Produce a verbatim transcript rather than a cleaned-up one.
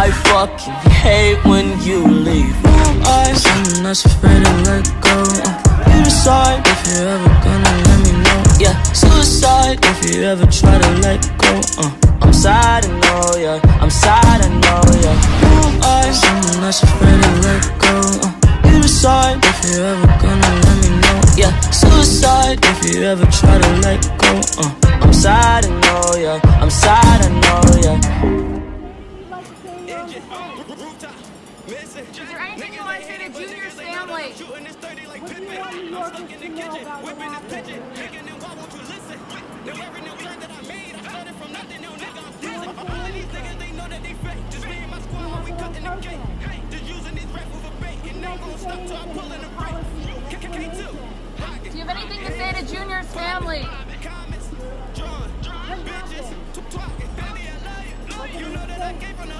I fucking hate when you leave. I'm someone that's afraid to let go. uh, You decide if you're ever gonna let me know. Yeah, suicide if you ever try to let go. uh, I'm sad, I know, yeah, I'm sad, I know, yeah. I'm someone that's afraid to let go. uh, You decide if you're ever gonna let me know. Yeah, suicide if you ever try to let go. uh, I'm sad, I know, yeah, I'm sad, I know, yeah. Is there anything you want to say to Junior's family? Do you have anything to say to Junior's family? You know that I came from the